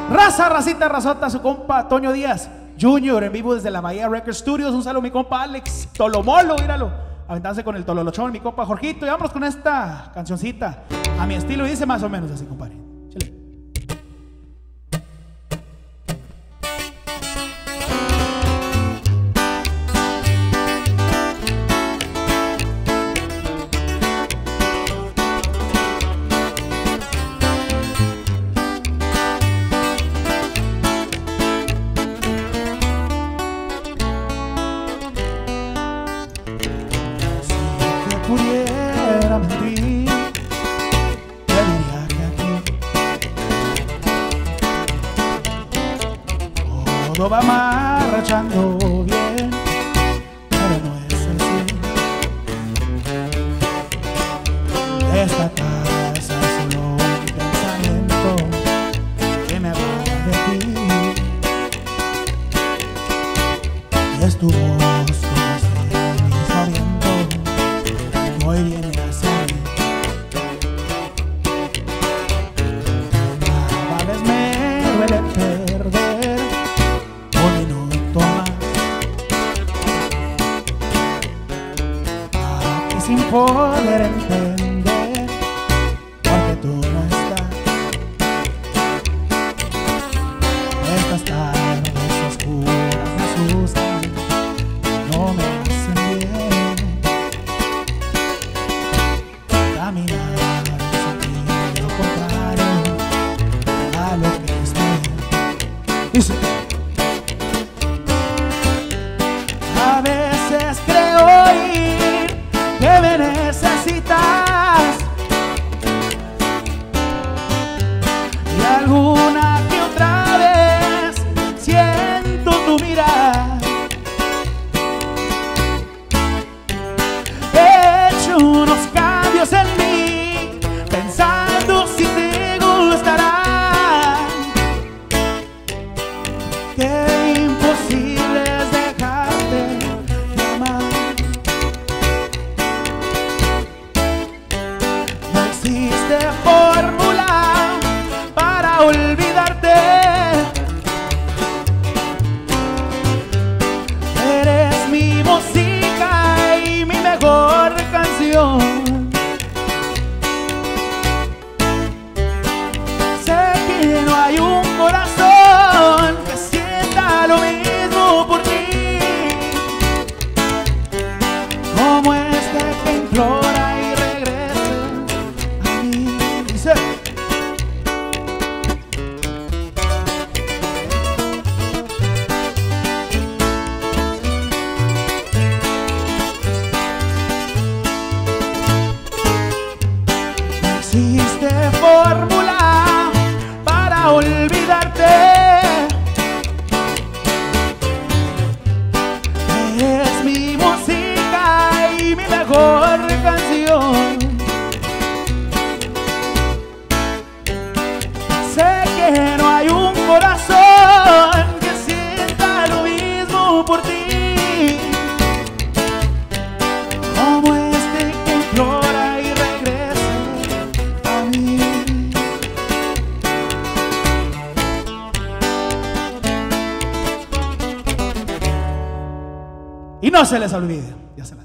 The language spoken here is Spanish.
Raza, racita, razota, su compa Toño Díaz Junior en vivo desde la Bahía Record Studios. Un saludo a mi compa Alex Tolomolo, míralo, aventándose con el tololochón, mi compa Jorgito. Y vámonos con esta cancioncita a mi estilo, y dice más o menos así, compadre. Chile. Pudiera mentir, te diría que aquí todo va marchando bien, pero no es así. Esta casa es solo un pensamiento que me va de ti, y es tu voz como este mismo viento hoy viene hacia mí. Cada vez me duele perder un minuto más aquí sin poder entender porque tú no estás. Estas tardes oscuras me asustan, no me hacen bien. Caminar en sentido contrario a lo que es bien. Dice: a veces creo oír que me necesitas, y alguna que otra vez siento tu mirar. He hecho unos cambios en mí, pensando si te gustará. Qué imposible es dejarte de amar. No existe fórmula para olvidarte. Eres mi música y mi mejor canción. Sé que no hay un corazón que sienta lo mismo por ti, como este que implora y regrese a mí. Dice: no existe fórmula para olvidarte. Es mi música y mi mejor canción. Sé que no hay un corazón que sienta lo mismo por ti, como este que implora y regresa a mí. Y no se les olvide, ya se las